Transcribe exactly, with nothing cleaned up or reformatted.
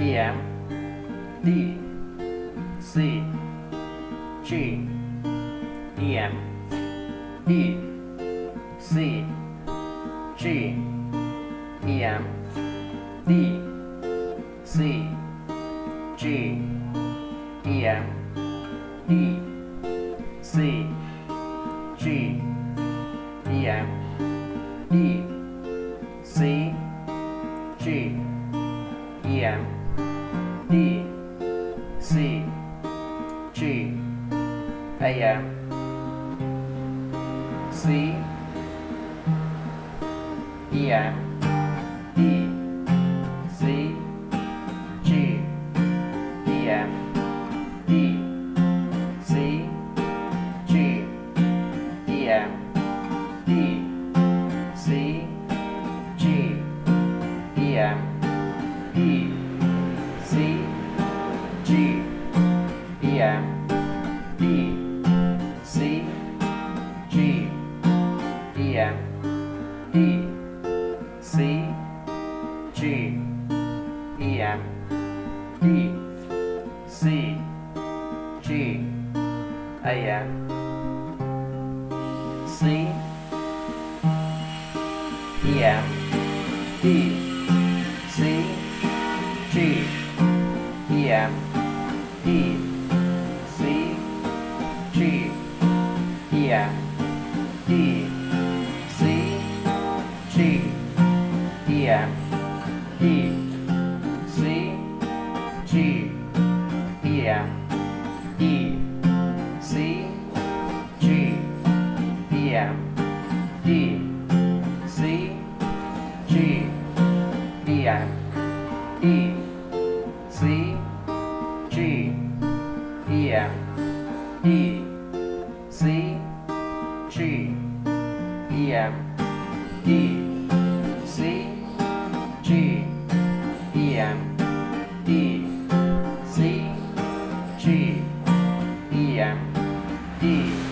E M D C G E M D C G E M D C G E M D C G E M D C G E M D C G A M C E M D C G E M D C G E M D C G E M D C G E M D C G E M D C G E M D C G A M C E M D C G E M D C G E M D C G E M D C G E M D C G E M D C G E M D C G E M D C G E M D C G E M D C G E M D